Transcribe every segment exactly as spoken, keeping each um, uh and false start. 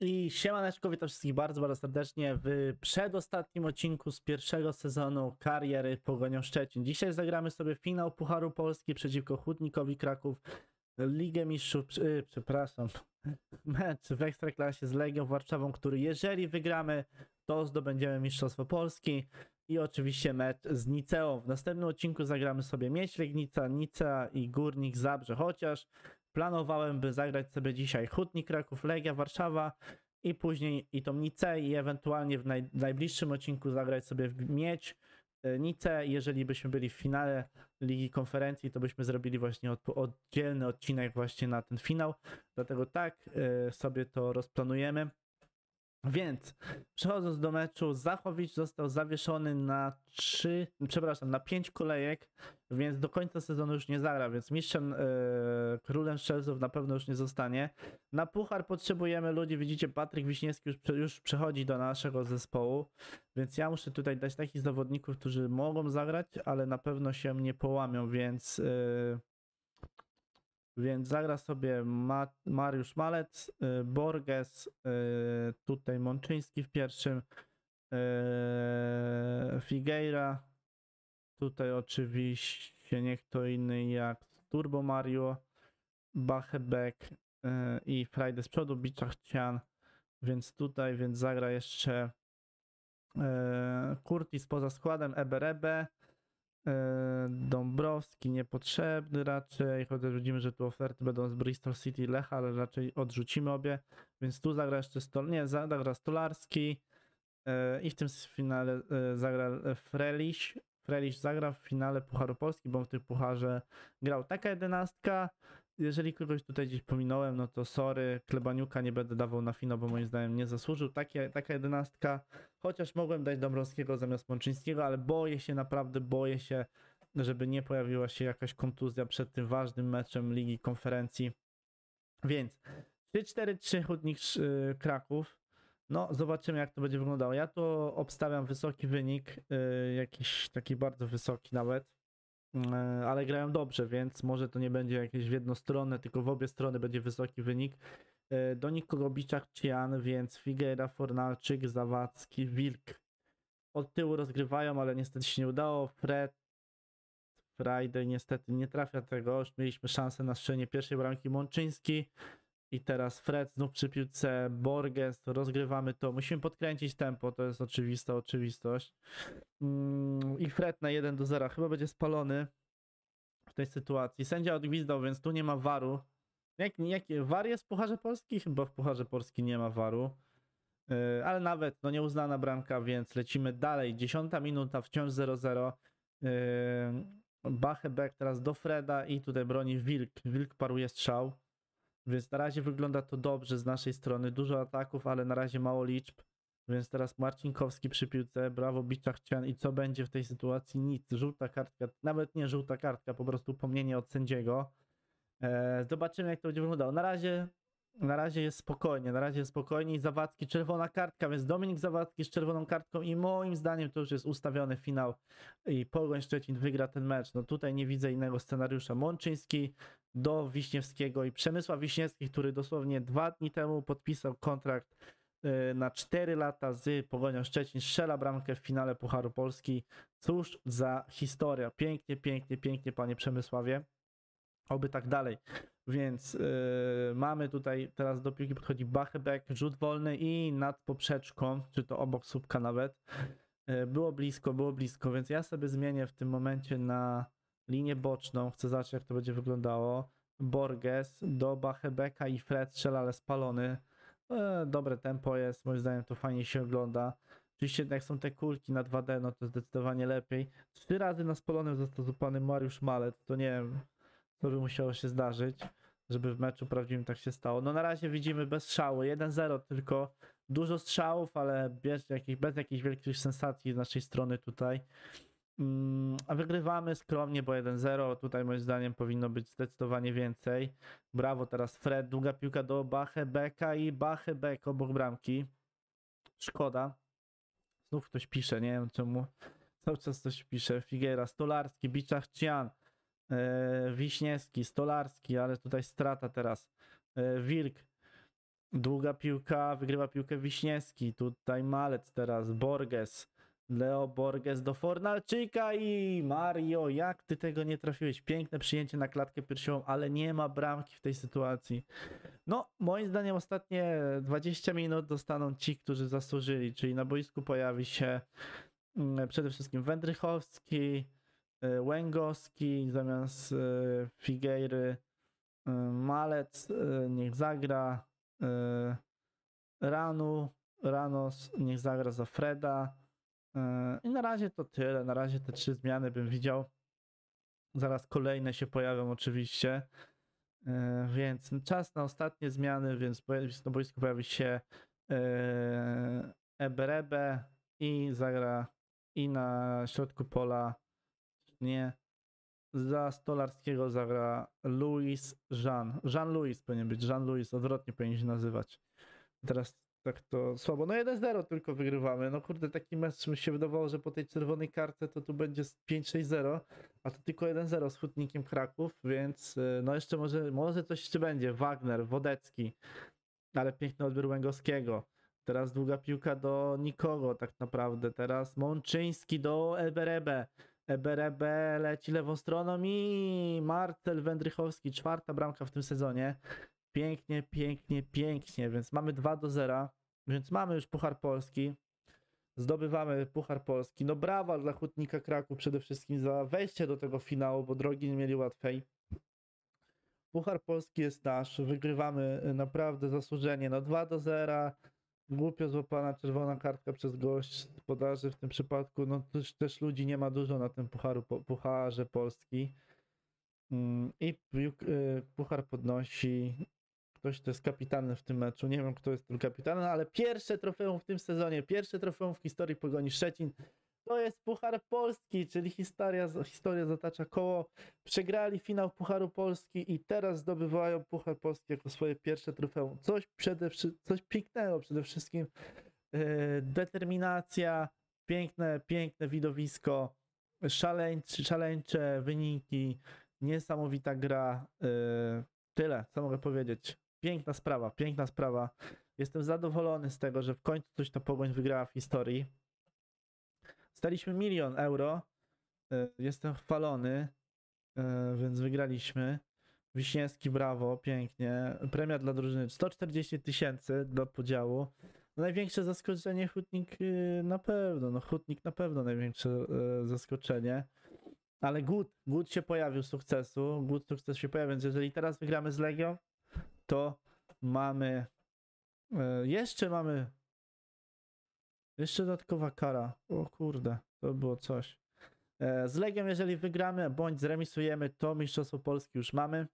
I siemaneczko, witam wszystkich bardzo, bardzo serdecznie w przedostatnim odcinku z pierwszego sezonu kariery Pogonią Szczecin. Dzisiaj zagramy sobie finał Pucharu Polski przeciwko Hutnikowi Kraków, Ligę Mistrzów, yy, przepraszam, mecz w Ekstraklasie z Legią Warszawą, który jeżeli wygramy, to zdobędziemy Mistrzostwo Polski i oczywiście mecz z Niceą. W następnym odcinku zagramy sobie Miedź Legnica, Nicea i Górnik Zabrze, chociaż planowałem, by zagrać sobie dzisiaj Hutnik Kraków, Legia Warszawa i później i tą Niceę i ewentualnie w naj, najbliższym odcinku zagrać sobie w Miedź, Niceę. Jeżeli byśmy byli w finale Ligi Konferencji, to byśmy zrobili właśnie od, oddzielny odcinek właśnie na ten finał. Dlatego tak y, sobie to rozplanujemy. Więc przechodząc do meczu, Zachowicz został zawieszony na trzy, przepraszam, na pięć kolejek, więc do końca sezonu już nie zagra, więc mistrzem, e, królem strzelców na pewno już nie zostanie. Na puchar potrzebujemy ludzi, widzicie, Patryk Wiśniewski już, już przechodzi do naszego zespołu, więc ja muszę tutaj dać takich zawodników, którzy mogą zagrać, ale na pewno się nie połamią, więc... E, Więc zagra sobie Ma Mariusz Malec, y, Borges, y, tutaj Mączyński w pierwszym, y, Figueira, tutaj oczywiście nie kto inny jak Turbo Mario, Bachebek y, i Friday z przodu, Biczachcian, więc tutaj więc zagra jeszcze y, Curtis poza składem, Eberebe, Dąbrowski niepotrzebny raczej, chociaż widzimy, że tu oferty będą z Bristol City i Lecha, ale raczej odrzucimy obie, więc tu zagra jeszcze Stol, nie, zagra Stolarski i w tym finale zagra Freliś. Freliś zagra w finale Pucharu Polski, bo w tym pucharze grał. Taka jedenastka. Jeżeli kogoś tutaj gdzieś pominąłem, no to sorry, Klebaniuka nie będę dawał na finał, bo moim zdaniem nie zasłużył. Takie, taka jedenastka, chociaż mogłem dać Dąbrowskiego zamiast Mączyńskiego, ale boję się, naprawdę boję się, żeby nie pojawiła się jakaś kontuzja przed tym ważnym meczem Ligi Konferencji. Więc trzy cztery trzy Hutnik Kraków. No zobaczymy, jak to będzie wyglądało. Ja tu obstawiam wysoki wynik, jakiś taki bardzo wysoki nawet. Ale grają dobrze, więc może to nie będzie jakieś w jedną stronę, tylko w obie strony będzie wysoki wynik. Do nikogo Biczak-Cian, więc Figueira, Fornalczyk, Zawadzki, Wilk od tyłu rozgrywają, ale niestety się nie udało. Fred, Friday niestety nie trafia tego. Już mieliśmy szansę na strzelenie pierwszej bramki, Mączyński i teraz Fred znów przy piłce, Borges, rozgrywamy to. Musimy podkręcić tempo, to jest oczywista oczywistość. I Fred na jeden do zera chyba będzie spalony w tej sytuacji. Sędzia odgwizdał, więc tu nie ma waru. Jak, jak, war jest w Pucharze Polski? Chyba w Pucharze Polski nie ma waru. Yy, ale nawet no nieuznana bramka, więc lecimy dalej. Dziesiąta minuta, wciąż zero zero. Yy, Bachebek teraz do Freda i tutaj broni Wilk. Wilk paruje strzał. Więc na razie wygląda to dobrze z naszej strony. Dużo ataków, ale na razie mało liczb. Więc teraz Marcinkowski przy piłce. Brawo, Biczachcian. I co będzie w tej sytuacji? Nic. Żółta kartka. Nawet nie żółta kartka, po prostu pomnienie od sędziego. Eee, zobaczymy, jak to będzie wyglądało. Na razie, na razie jest spokojnie. Na razie jest spokojnie. I Zawadzki czerwona kartka, więc Dominik Zawadzki z czerwoną kartką. I moim zdaniem to już jest ustawiony finał. I Pogoń Szczecin wygra ten mecz. No tutaj nie widzę innego scenariusza. Mączyński do Wiśniewskiego i Przemysław Wiśniewski, który dosłownie dwa dni temu podpisał kontrakt na cztery lata z Pogonią Szczecin, strzela bramkę w finale Pucharu Polski. Cóż za historia. Pięknie, pięknie, pięknie, panie Przemysławie. Oby tak dalej. Więc yy, mamy tutaj, teraz do piłki podchodzi Bachebek, rzut wolny i nad poprzeczką, czy to obok słupka nawet. Yy, było blisko, było blisko, więc ja sobie zmienię w tym momencie na linię boczną. Chcę zobaczyć, jak to będzie wyglądało. Borges do Bachebeka i Fred strzela, ale spalony. E, dobre tempo jest, moim zdaniem to fajnie się ogląda. Oczywiście jak są te kulki na dwa D, no to zdecydowanie lepiej. Trzy razy na spalonym został złapany Mariusz Malec, to nie wiem, co by musiało się zdarzyć, żeby w meczu prawdziwym tak się stało. No na razie widzimy bez strzału, jeden zero tylko, dużo strzałów, ale bez jakichś, bez jakichś wielkich sensacji z naszej strony tutaj. A wygrywamy skromnie, bo jeden zero. Tutaj moim zdaniem powinno być zdecydowanie więcej. Brawo teraz Fred, długa piłka do Bachebeka i Bachebek obok bramki. Szkoda. Znów ktoś pisze, nie wiem czemu. Cały czas coś pisze. Figueira, Stolarski, Biczachcian, e, Wiśniewski, Stolarski, ale tutaj strata teraz. E, Wilk. Długa piłka, wygrywa piłkę Wiśniewski, tutaj Malec teraz, Borges, Leo Borges do Fornalczyka i Mario, jak ty tego nie trafiłeś? Piękne przyjęcie na klatkę piersiową, ale nie ma bramki w tej sytuacji. No, moim zdaniem ostatnie dwadzieścia minut dostaną ci, którzy zasłużyli, czyli na boisku pojawi się mm, przede wszystkim Wędrychowski, y, Łęgowski zamiast y, Figueiry, y, Malec y, niech zagra, y, Ranu, Ranos niech zagra za Freda. y, I na razie to tyle, na razie te trzy zmiany bym widział. Zaraz kolejne się pojawią oczywiście. E, Więc czas na ostatnie zmiany, więc pojawi się- na boisku pojawi się e, Eberebe i zagra i na środku pola nie za Stolarskiego zagra Louis Jean. Jean-Louis powinien być, Jean-Louis, odwrotnie powinien się nazywać. Teraz tak to słabo. No jeden zero tylko wygrywamy. No kurde, taki mecz mi się wydawało, że po tej czerwonej kartce to tu będzie pięć sześć zero, a to tylko jeden zero z Hutnikiem Kraków, więc y, no jeszcze może, może coś jeszcze będzie. Wagner, Wodecki, ale piękny odbiór Łęgowskiego. Teraz długa piłka do nikogo tak naprawdę. Teraz Mączyński do Eberebe. Eberebe leci lewą stroną i Marcel Wędrychowski. Czwarta bramka w tym sezonie. Pięknie, pięknie, pięknie, więc mamy dwa do zera, więc mamy już Puchar Polski. Zdobywamy Puchar Polski. No brawa dla Hutnika Kraków przede wszystkim za wejście do tego finału, bo drogi nie mieli łatwej. Puchar Polski jest nasz, wygrywamy naprawdę zasłużenie. No dwa do zera, głupio złapana czerwona kartka przez gość podaży w tym przypadku. No też, też ludzi nie ma dużo na tym pucharu, Pucharze Polski. Mm, I piłk- y, Puchar podnosi ktoś, kto jest kapitanem w tym meczu. Nie wiem, kto jest tym kapitanem, ale pierwsze trofeum w tym sezonie, pierwsze trofeum w historii Pogoni Szczecin to jest Puchar Polski, czyli historia, historia zatacza koło. Przegrali finał Pucharu Polski i teraz zdobywają Puchar Polski jako swoje pierwsze trofeum. Coś przede wszystkim, coś pięknego przede wszystkim. Yy, determinacja, piękne, piękne widowisko, szaleńcze, szaleńcze wyniki, niesamowita gra. Yy, tyle, co mogę powiedzieć. Piękna sprawa, piękna sprawa. Jestem zadowolony z tego, że w końcu coś ta Pogoń wygrała w historii. Staliśmy milion euro. Yy, Jestem chwalony, yy, więc wygraliśmy. Wiśniewski, brawo, pięknie. Premia dla drużyny sto czterdzieści tysięcy do podziału. No największe zaskoczenie Hutnik yy, na pewno, no Hutnik na pewno największe yy, zaskoczenie. Ale Głód, Głód się pojawił z sukcesu, Głód sukces się pojawił, więc jeżeli teraz wygramy z Legią, to mamy, yy, jeszcze mamy, jeszcze dodatkowa kara, o kurde, to było coś. Yy, z Legią jeżeli wygramy, bądź zremisujemy, to Mistrzostwo Polski już mamy.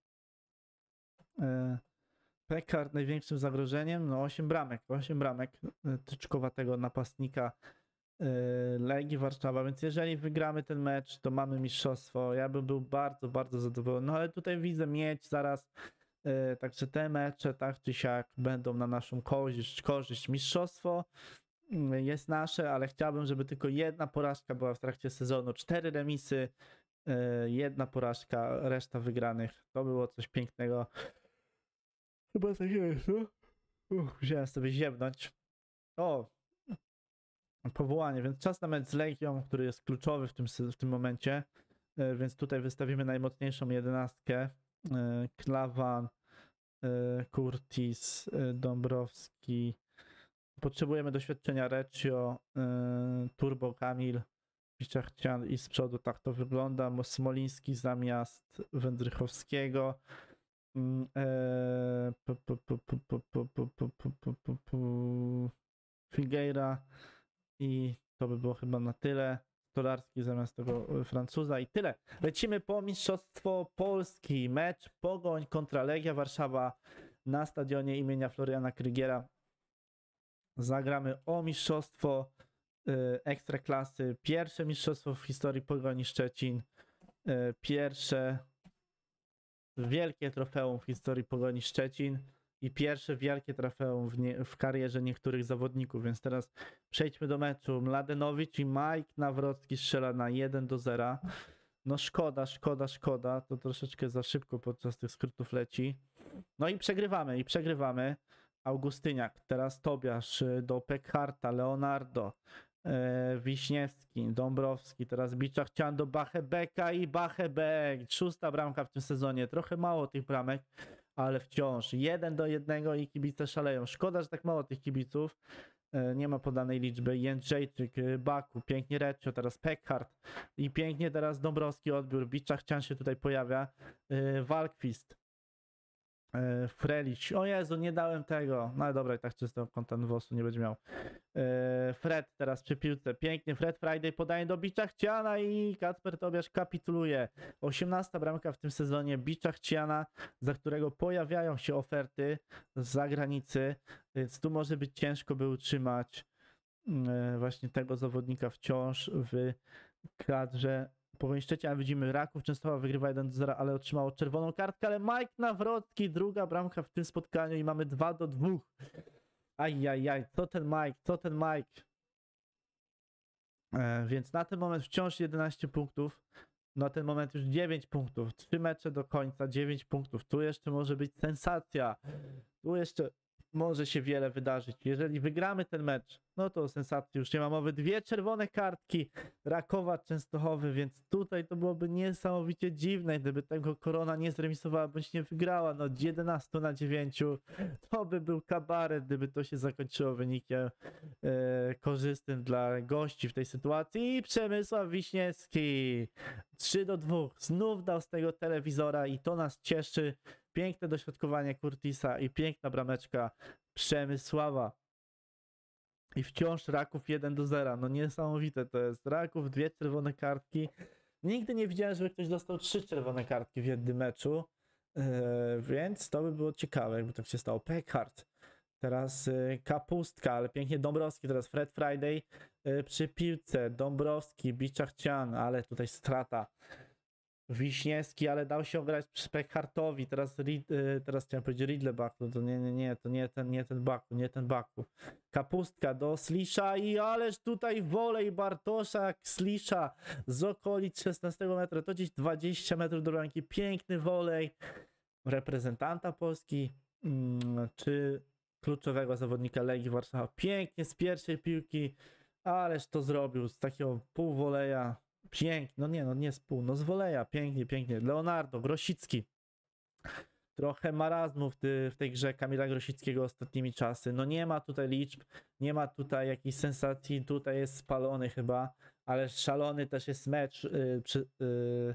Yy, Pekard największym zagrożeniem, no osiem bramek, osiem bramek yy, tyczkowatego napastnika yy, Legii Warszawa, więc jeżeli wygramy ten mecz, to mamy mistrzostwo. Ja bym był bardzo, bardzo zadowolony, no ale tutaj widzę mieć zaraz, yy, także te mecze tak czy siak będą na naszą korzyść, korzyść. Mistrzostwo yy, jest nasze, ale chciałbym, żeby tylko jedna porażka była w trakcie sezonu, cztery remisy, yy, jedna porażka, reszta wygranych. To było coś pięknego. Chyba tak jest, no? Uch, wziąłem sobie ziewnąć. O, powołanie, więc czas na mecz z Legią, który jest kluczowy w tym, w tym momencie, e, więc tutaj wystawimy najmocniejszą jedenastkę. E, Klawan, e, Curtis, e, Dąbrowski. Potrzebujemy doświadczenia Recio, e, Turbo Kamil, Piszczachcian i z przodu tak to wygląda. Smoliński zamiast Wędrychowskiego. Mm, e, pu- pu- pu- pu- pu- pu- pu- pu- pu- pu- pu- pu- Figueira i to by było chyba na tyle. Stolarski zamiast tego Francuza i tyle. Lecimy po Mistrzostwo Polski. Mecz Pogoń kontra Legia Warszawa na stadionie imienia Floriana Krygiera. Zagramy o mistrzostwo y, Ekstraklasy. Pierwsze mistrzostwo w historii Pogoni Szczecin. Y, pierwsze wielkie trofeum w historii Pogoni Szczecin i pierwsze wielkie trofeum w, nie, w karierze niektórych zawodników, więc teraz przejdźmy do meczu. Mladenowicz i Mike Nawrocki strzela na jeden do zera. No szkoda, szkoda, szkoda. To troszeczkę za szybko podczas tych skrótów leci. No i przegrywamy, i przegrywamy. Augustyniak, teraz Tobiasz, y, do Pekharta, Leonardo, e, Wiśniewski, Dąbrowski, teraz Biczachcian do Bachebeka i Bachebek. Szósta bramka w tym sezonie. Trochę mało tych bramek, ale wciąż jeden do jednego i kibice szaleją. Szkoda, że tak mało tych kibiców. E, nie ma podanej liczby. Jędrzejczyk, y, Baku, pięknie Recio, teraz Pekhart i pięknie teraz Dąbrowski odbiór. Biczachcian się tutaj pojawia. E, Walkwist. E, Frelić. O Jezu, nie dałem tego. No ale dobra, i tak czysto content wosu nie będzie miał. E, Fred teraz przy piłce. Pięknie. Fred Friday podaje do Biczachciana i Kacper Tobiasz kapituluje. osiemnasta bramka w tym sezonie Biczachciana, za którego pojawiają się oferty z zagranicy, więc tu może być ciężko by utrzymać e, właśnie tego zawodnika wciąż w kadrze. Po Szczecina widzimy Raków Częstochowa wygrywa jeden do zera, ale otrzymało czerwoną kartkę, ale Mike Nawrocki, druga bramka w tym spotkaniu i mamy dwa do dwóch. Ajajaj, co ten Mike, co ten Mike. E, więc na ten moment wciąż jedenaście punktów, na ten moment już dziewięć punktów, trzy mecze do końca, dziewięć punktów. Tu jeszcze może być sensacja, tu jeszcze może się wiele wydarzyć. Jeżeli wygramy ten mecz, no to o sensacji już nie ma mowy. Dwie czerwone kartki Rakowa Częstochowy, więc tutaj to byłoby niesamowicie dziwne, gdyby tego Korona nie zremisowała bądź nie wygrała. No jedenaście na dziewięć to by był kabaret, gdyby to się zakończyło wynikiem e, korzystnym dla gości w tej sytuacji. I Przemysław Wiśniewski trzy do dwóch znów dał z tego telewizora i to nas cieszy. Piękne dośrodkowanie Curtisa i piękna brameczka Przemysława. I wciąż Raków jeden do zera. No niesamowite to jest. Raków, dwie czerwone kartki. Nigdy nie widziałem, żeby ktoś dostał trzy czerwone kartki w jednym meczu. Yy, więc to by było ciekawe, jakby tak się stało. Pekhart. Teraz yy, Kapustka, ale pięknie Dąbrowski. Teraz Fred Friday yy, przy piłce. Dąbrowski, Biczachcian, ale tutaj strata. Wiśniewski, ale dał się ograć przy Pekhartowi. Teraz, yy, teraz chciałem powiedzieć Ridley Baku. To nie, nie, nie, to nie ten, nie ten Baku, nie ten Baku. Kapustka do Slisza i ależ tutaj wolej Bartoszak Slisza z okolic szesnastego metra. To gdzieś dwadzieścia metrów do bramki. Piękny wolej reprezentanta Polski hmm, czy kluczowego zawodnika Legii Warszawa. Pięknie z pierwszej piłki, ależ to zrobił z takiego półwoleja. Pięknie, no nie, no nie z pół, no z woleja, pięknie, pięknie. Leonardo, Grosicki. Trochę marazmu w, ty, w tej grze Kamila Grosickiego ostatnimi czasy. No nie ma tutaj liczb, nie ma tutaj jakiejś sensacji, tutaj jest spalony chyba, ale szalony też jest mecz yy, przy, yy,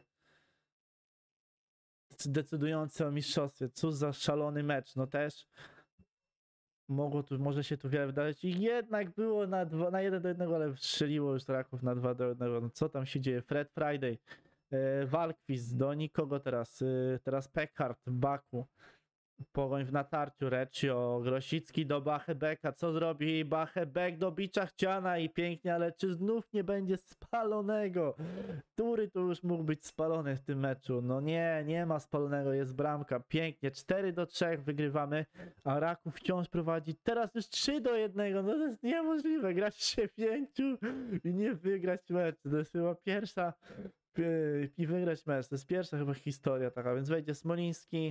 decydujący o mistrzostwie. Cóż za szalony mecz, no też mogło tu, może się tu wiele wydarzyć i jednak było na, dwa, na jeden do jednego, ale strzeliło już Raków na dwa do jednego. No co tam się dzieje? Fred Friday, e, Walkwist do nikogo teraz, e, teraz Pekhart, Baku, Pogoń w natarciu, Recio, Grosicki do Bachebeka, co zrobi Bachebek do Biczachciana i pięknie, ale czy znów nie będzie spalonego? Który tu już mógł być spalony w tym meczu? No nie, nie ma spalonego, jest bramka, pięknie, cztery do trzech wygrywamy, a Raków wciąż prowadzi, teraz już trzy do jednego, no to jest niemożliwe, grać się pięciu i nie wygrać meczu, to jest chyba pierwsza i wygrać mecz, to jest pierwsza chyba historia taka, więc wejdzie Smoliński,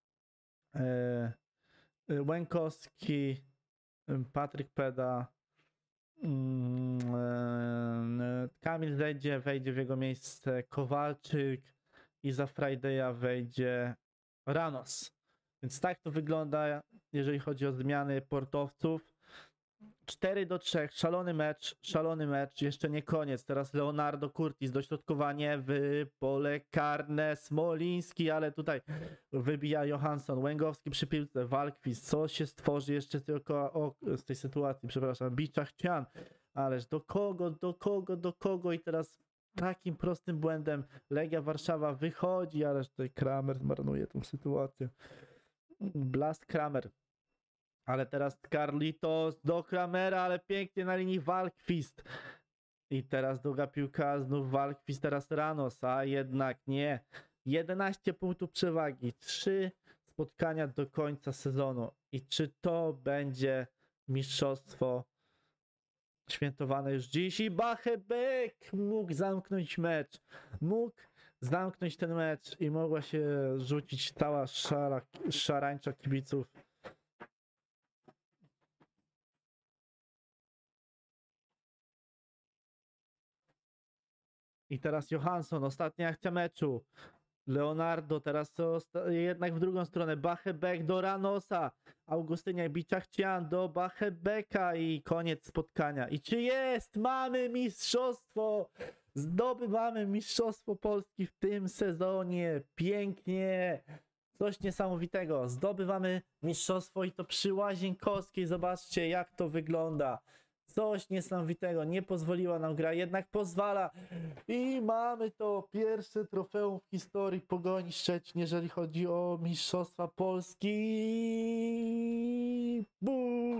Łękowski, Patryk Peda, Kamil wejdzie, wejdzie w jego miejsce Kowalczyk i za Friday'a wejdzie Ranos. Więc tak to wygląda, jeżeli chodzi o zmiany portowców. cztery do trzech, szalony mecz, szalony mecz, jeszcze nie koniec. Teraz Leonardo Curtis, dośrodkowanie w pole karne, Smoliński, ale tutaj wybija Johansson, Łęgowski przy piłce, Walkwist, co się stworzy jeszcze tylko o, z tej sytuacji, przepraszam, Biczachcian, ależ do kogo, do kogo, do kogo i teraz takim prostym błędem Legia Warszawa wychodzi, ależ tutaj Kramer zmarnuje tą sytuację. Blast Kramer. Ale teraz Carlitos do Kramera, ale pięknie na linii Walkwist. I teraz długa piłka, znów Walkwist, teraz Ranos, a jednak nie. jedenaście punktów przewagi, trzy spotkania do końca sezonu. I czy to będzie mistrzostwo świętowane już dziś? I Bachebek mógł zamknąć mecz. Mógł zamknąć ten mecz i mogła się rzucić cała szara, szarańcza kibiców I teraz Johansson, ostatnia akcja meczu. Leonardo, teraz to jednak w drugą stronę. Bachebek do Ranosa. Augustyniak Biczachcian do Bachebeka i koniec spotkania. I czy jest? Mamy mistrzostwo! Zdobywamy mistrzostwo Polski w tym sezonie. Pięknie! Coś niesamowitego. Zdobywamy mistrzostwo i to przy Łazienkowskiej. Zobaczcie, jak to wygląda. Coś niesamowitego. Nie pozwoliła nam gra, jednak pozwala. I mamy to pierwsze trofeum w historii Pogoni Szczecin, jeżeli chodzi o mistrzostwa Polski. Buu!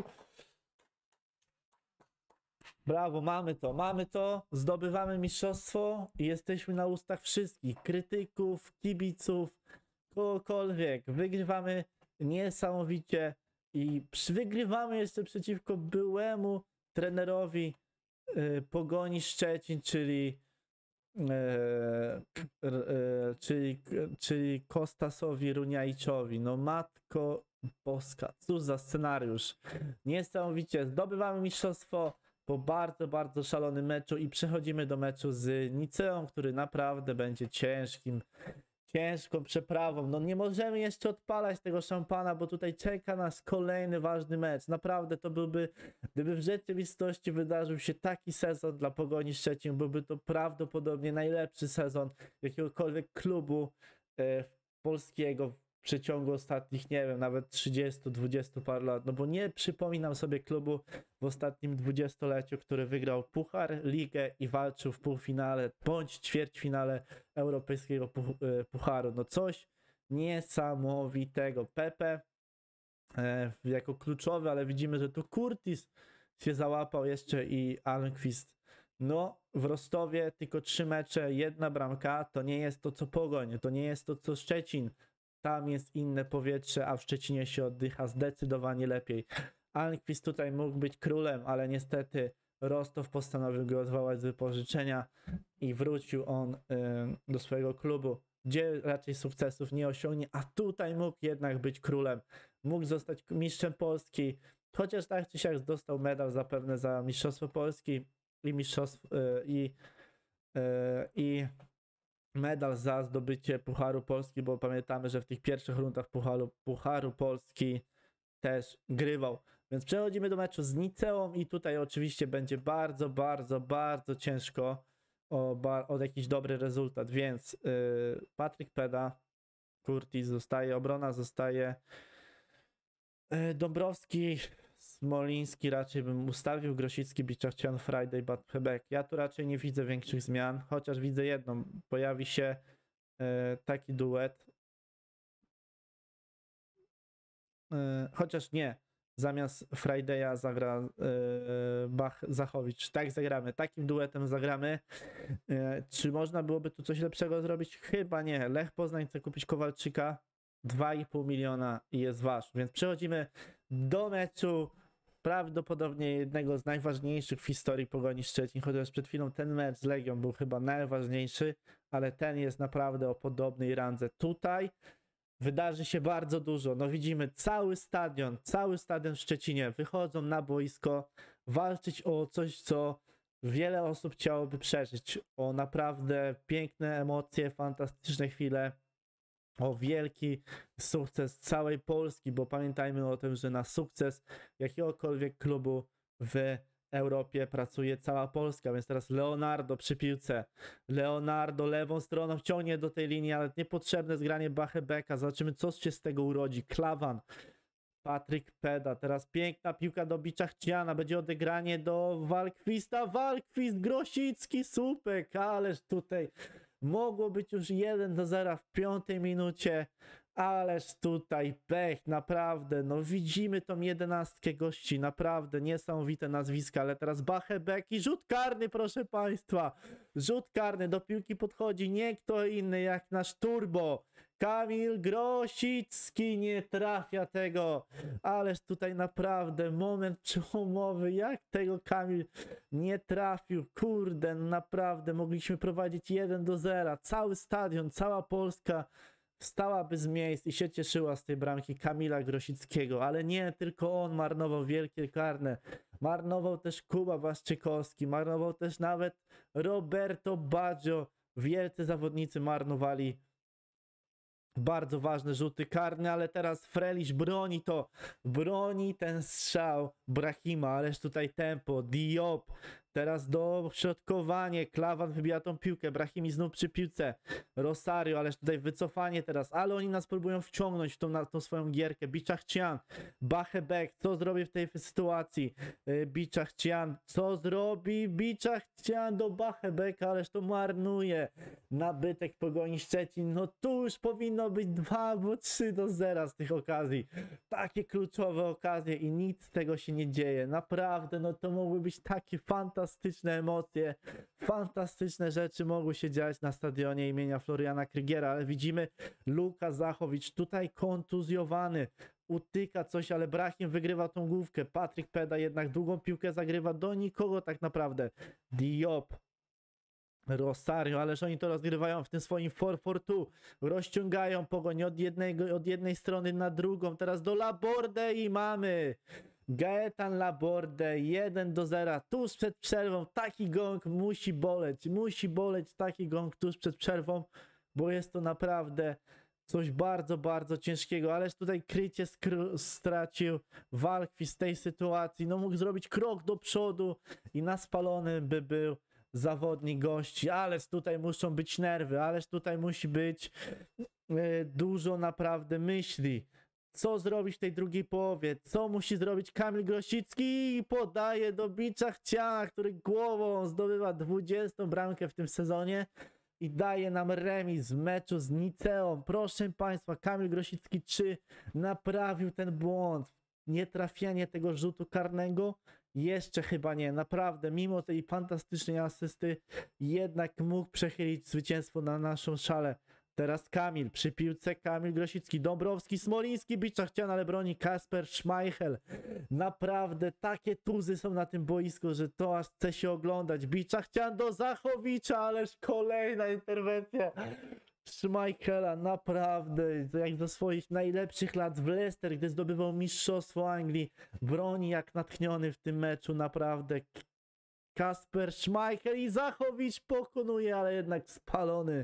Brawo, mamy to, mamy to. Zdobywamy mistrzostwo i jesteśmy na ustach wszystkich. Krytyków, kibiców, kogokolwiek. Wygrywamy niesamowicie i wygrywamy jeszcze przeciwko byłemu trenerowi y, Pogoni Szczecin, czyli, y, y, y, czyli, czyli Kostasowi Runiajczowi. No matko boska, cóż za scenariusz. Niesamowicie, zdobywamy mistrzostwo po bardzo, bardzo szalonym meczu i przechodzimy do meczu z Niceą, który naprawdę będzie ciężkim ciężką przeprawą. No nie możemy jeszcze odpalać tego szampana, bo tutaj czeka nas kolejny ważny mecz. Naprawdę to byłby, gdyby w rzeczywistości wydarzył się taki sezon dla Pogoni Szczecin, byłby to prawdopodobnie najlepszy sezon jakiegokolwiek klubu e, polskiego w przeciągu ostatnich, nie wiem, nawet trzydziestu, dwudziestu paru lat. No bo nie przypominam sobie klubu w ostatnim dwudziestoleciu, który wygrał Puchar, Ligę i walczył w półfinale bądź ćwierćfinale europejskiego pucharu. No coś niesamowitego. Pepe e, jako kluczowy, ale widzimy, że tu Curtis się załapał jeszcze i Almqvist. No w Rostowie tylko trzy mecze, jedna bramka, to nie jest to co Pogoń, to nie jest to co Szczecin. Tam jest inne powietrze, a w Szczecinie się oddycha zdecydowanie lepiej. Almqvist tutaj mógł być królem, ale niestety Rostow postanowił go odwołać z wypożyczenia i wrócił on y, do swojego klubu, gdzie raczej sukcesów nie osiągnie, a tutaj mógł jednak być królem. Mógł zostać mistrzem Polski, chociaż tak czy siak dostał medal zapewne za mistrzostwo Polski i mistrzostwo y, i, y, i medal za zdobycie Pucharu Polski, bo pamiętamy, że w tych pierwszych rundach Pucharu, Pucharu Polski też grywał. Więc przechodzimy do meczu z Niceą i tutaj oczywiście będzie bardzo, bardzo, bardzo ciężko o, bar, o jakiś dobry rezultat, więc yy, Patryk Peda, Curtis zostaje, obrona zostaje, yy, Dąbrowski, Smoliński raczej bym ustawił, Grosicki, Biczachcian, Friday, Bachebek. Ja tu raczej nie widzę większych zmian, chociaż widzę jedną, pojawi się yy, taki duet, yy, chociaż nie, zamiast Friday'a zagra yy, Bach Zachowicz. Tak zagramy, takim duetem zagramy. Yy, czy można byłoby tu coś lepszego zrobić? Chyba nie. Lech Poznań chce kupić Kowalczyka, dwa i pół miliona i jest wasz. Więc przechodzimy do meczu prawdopodobnie jednego z najważniejszych w historii Pogoni Szczecin, chociaż przed chwilą ten mecz z Legią był chyba najważniejszy, ale ten jest naprawdę o podobnej randze. Tutaj wydarzy się bardzo dużo. No widzimy cały stadion, cały stadion w Szczecinie wychodzą na boisko walczyć o coś, co wiele osób chciałoby przeżyć. O naprawdę piękne emocje, fantastyczne chwile, o wielki sukces całej Polski, bo pamiętajmy o tym, że na sukces jakiegokolwiek klubu w Europie pracuje cała Polska, więc teraz Leonardo przy piłce. Leonardo lewą stroną wciągnie do tej linii, ale niepotrzebne zgranie Bachebeka. Zobaczymy, co się z tego urodzi. Klawan, Patryk Peda, teraz piękna piłka do Biczachciana, będzie odegranie do Walkwista, Walkwist, Grosicki, Słupek, ależ tutaj mogło być już jeden do zera w piątej minucie, ależ tutaj pech, naprawdę, no widzimy tą jedenastkę gości, naprawdę niesamowite nazwiska, ale teraz Bachebek i rzut karny, proszę państwa, rzut karny, do piłki podchodzi nie kto inny jak nasz turbo, Kamil Grosicki, nie trafia tego, ależ tutaj naprawdę moment przełomowy, jak tego Kamil nie trafił, kurde, naprawdę mogliśmy prowadzić jeden do zera, cały stadion, cała Polska wstałaby z miejsc i się cieszyła z tej bramki Kamila Grosickiego, ale nie tylko on marnował wielkie karne. marnował też Kuba Błaszczykowski, marnował też nawet Roberto Baggio. Wielcy zawodnicy marnowali bardzo ważne rzuty karne, ale teraz Freliś broni to, broni ten strzał Brahima, ależ tutaj tempo, Diop, teraz do środkowanie, Klawan wybija tą piłkę, Brahimi znów przy piłce, Rosario, ależ tutaj wycofanie teraz, ale oni nas próbują wciągnąć w tą, na tą swoją gierkę, Bichachcian, Bachebek, co zrobi w tej sytuacji, Bichachcian, co zrobi Bichachcian do Bachebeka, ależ to marnuje, nabytek Pogoni Szczecin, no tu już powinno być dwa albo trzy do zera z tych okazji, takie kluczowe okazje i nic z tego się nie dzieje, naprawdę, no to mogły być takie fantastyczne emocje, fantastyczne rzeczy mogły się dziać na stadionie imienia Floriana Krygiera, ale widzimy Luka Zachowicz tutaj kontuzjowany, utyka coś, ale Brahim wygrywa tą główkę, Patryk Peda jednak długą piłkę zagrywa do nikogo tak naprawdę, Diop, Rosario, ależ oni to rozgrywają w tym swoim cztery cztery dwa, rozciągają Pogoń od, jednego, od jednej strony na drugą, teraz do Laborde i mamy Gaetan Laborde, jeden do zera, tuż przed przerwą, taki gong musi boleć, musi boleć taki gong tuż przed przerwą, bo jest to naprawdę coś bardzo, bardzo ciężkiego, ależ tutaj krycie stracił Walkwist z tej sytuacji, no mógł zrobić krok do przodu i na spalonym by był zawodnik gości, ależ tutaj muszą być nerwy, ależ tutaj musi być e, dużo naprawdę myśli. Co zrobić w tej drugiej połowie? Co musi zrobić Kamil Grosicki? Podaje do Bichachciana, który głową zdobywa dwudziestą bramkę w tym sezonie i daje nam remis w meczu z Niceą. Proszę Państwa, Kamil Grosicki czy naprawił ten błąd? Nietrafianie tego rzutu karnego? Jeszcze chyba nie, naprawdę, mimo tej fantastycznej asysty, jednak mógł przechylić zwycięstwo na naszą szalę. Teraz Kamil, przy piłce Kamil Grosicki, Dąbrowski, Smoliński, Bichachcian, ale broni Kasper Schmeichel. Naprawdę, takie tuzy są na tym boisku, że to aż chce się oglądać. Bichachcian do Zachowicza, ależ kolejna interwencja Schmeichela, naprawdę, jak do swoich najlepszych lat w Leicester, gdy zdobywał mistrzostwo Anglii, broni jak natchniony w tym meczu, naprawdę. Kasper Schmeichel i Zachowicz pokonuje, ale jednak spalony.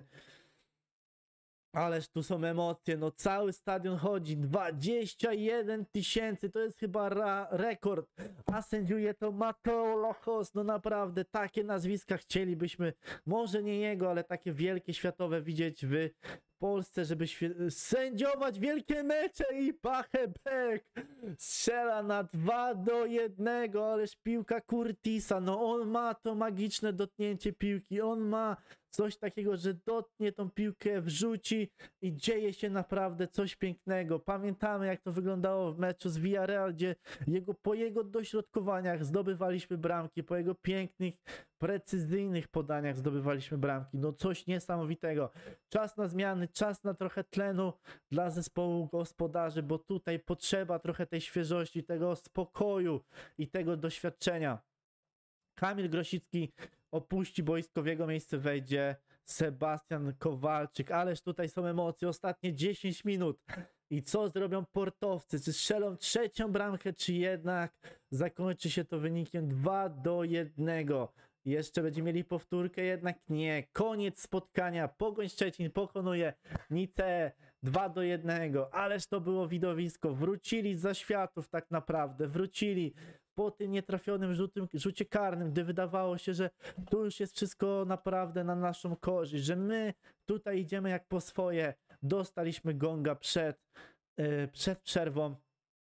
Ależ tu są emocje, no cały stadion chodzi, dwadzieścia jeden tysięcy, to jest chyba ra rekord, a sędziuje to Mateo Lachos, no naprawdę takie nazwiska chcielibyśmy, może nie jego, ale takie wielkie światowe widzieć w Polsce, żeby sędziować wielkie mecze i Bachebek strzela na dwa do jednego, ależ piłka Curtisa, no on ma to magiczne dotknięcie piłki, on ma coś takiego, że dotknie tą piłkę, wrzuci i dzieje się naprawdę coś pięknego. Pamiętamy, jak to wyglądało w meczu z Villarreal, gdzie jego, po jego dośrodkowaniach zdobywaliśmy bramki, po jego pięknych, precyzyjnych podaniach zdobywaliśmy bramki. No coś niesamowitego. Czas na zmiany, czas na trochę tlenu dla zespołu gospodarzy, bo tutaj potrzeba trochę tej świeżości, tego spokoju i tego doświadczenia. Kamil Grosicki opuści boisko, w jego miejsce wejdzie Sebastian Kowalczyk, ależ tutaj są emocje, ostatnie dziesięć minut i co zrobią portowcy, czy strzelą trzecią bramkę, czy jednak zakończy się to wynikiem dwa do jednego. Jeszcze będziemy mieli powtórkę, jednak nie, koniec spotkania, Pogoń Szczecin pokonuje Nicę dwa do jednego, ależ to było widowisko, wrócili z zaświatów tak naprawdę, wrócili po tym nietrafionym rzutem, rzucie karnym, gdy wydawało się, że tu już jest wszystko naprawdę na naszą korzyść, że my tutaj idziemy jak po swoje, dostaliśmy gonga przed, yy, przed przerwą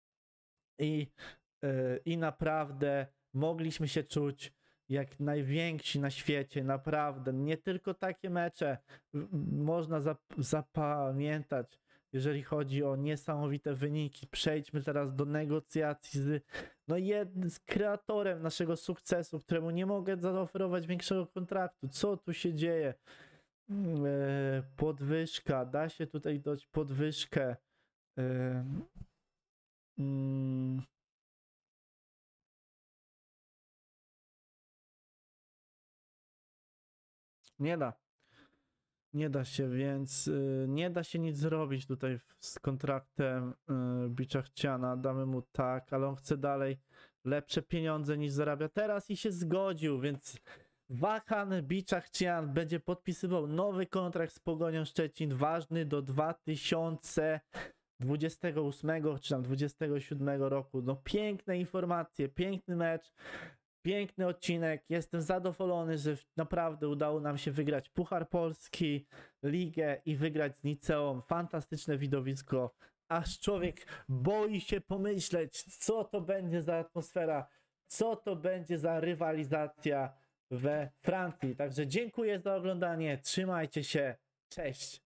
i, yy, i naprawdę mogliśmy się czuć jak najwięksi na świecie, naprawdę, nie tylko takie mecze można zap zapamiętać, jeżeli chodzi o niesamowite wyniki. Przejdźmy teraz do negocjacji z, no jednym z kreatorem naszego sukcesu, któremu nie mogę zaoferować większego kontraktu. Co tu się dzieje? Eee, podwyżka, da się tutaj dać podwyżkę. Eee, mm, nie da. Nie da się, więc y, nie da się nic zrobić tutaj z kontraktem y, Bichachciana. Damy mu tak, ale on chce dalej lepsze pieniądze niż zarabia teraz i się zgodził, więc Wahan Bichakchian będzie podpisywał nowy kontrakt z Pogonią Szczecin, ważny do dwa tysiące dwudziestego ósmego czy tam dwudziestego siódmego roku. No piękne informacje, piękny mecz, piękny odcinek. Jestem zadowolony, że naprawdę udało nam się wygrać Puchar Polski, Ligę i wygrać z Niceą. Fantastyczne widowisko. Aż człowiek boi się pomyśleć, co to będzie za atmosfera, co to będzie za rywalizacja we Francji. Także dziękuję za oglądanie, trzymajcie się, cześć!